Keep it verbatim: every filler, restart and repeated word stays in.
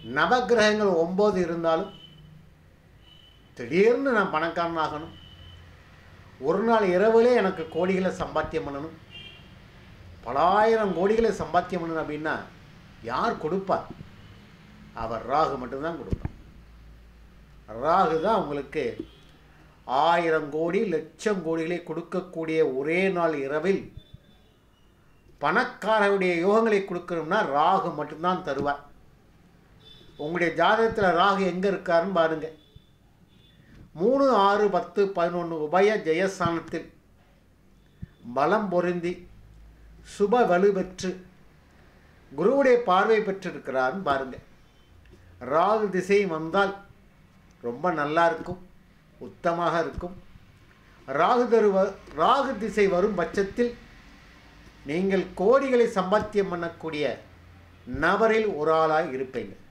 நவகிரகங்கள் ஒம்பது இருந்தாலும் திடீர்னு நான் பணக்காரன் ஆகணும், ஒரு நாள் இரவுலே எனக்கு கோடிகளை சம்பாத்தியம் பண்ணணும், பலாயிரம் கோடிகளை சம்பாத்தியம் பண்ணணும் அப்படின்னா யார் கொடுப்பார்? அவர் ராகு மட்டும்தான் கொடுப்பார். ராகு தான் உங்களுக்கு ஆயிரம் கோடி லட்சம் கோடிகளை கொடுக்கக்கூடிய ஒரே நாள் இரவில் பணக்காரருடைய யோகங்களை கொடுக்கணும்னா ராகு மட்டும்தான் தருவார். உங்களுடைய ஜாதகத்தில் ராகு எங்கே இருக்காருன்னு பாருங்க. மூணு ஆறு பத்து பதினொன்று உபய ஜெயஸ்தானத்தில் பலம் பொருந்தி சுப வலு பெற்று குருவுடைய பார்வை பெற்றிருக்கிறார்னு பாருங்க. ராகு திசை வந்தால் ரொம்ப நல்லா இருக்கும், உத்தமாக இருக்கும். ராகு தருவ ராகு திசை வரும் பட்சத்தில் நீங்கள் கோடிகளை சம்பாத்தியம் பண்ணக்கூடிய நபரில் ஒரு ஆளாக இருப்பீங்க.